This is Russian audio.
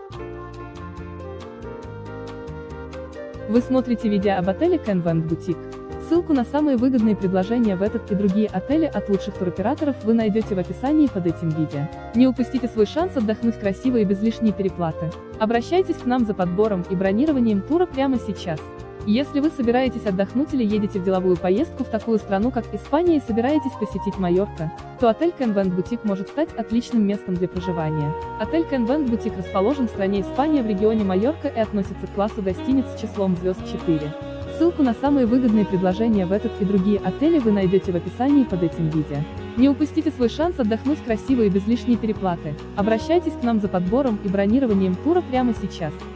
Вы смотрите видео об отеле Convent Boutique. Ссылку на самые выгодные предложения в этот и другие отели от лучших туроператоров вы найдете в описании под этим видео. Не упустите свой шанс отдохнуть красиво и без лишней переплаты. Обращайтесь к нам за подбором и бронированием тура прямо сейчас. Если вы собираетесь отдохнуть или едете в деловую поездку в такую страну, как Испания, и собираетесь посетить Майорка, то отель Convent Boutique может стать отличным местом для проживания. Отель Convent Boutique расположен в стране Испания в регионе Майорка и относится к классу гостиниц с числом звезд 4. Ссылку на самые выгодные предложения в этот и другие отели вы найдете в описании под этим видео. Не упустите свой шанс отдохнуть красиво и без лишней переплаты. Обращайтесь к нам за подбором и бронированием тура прямо сейчас.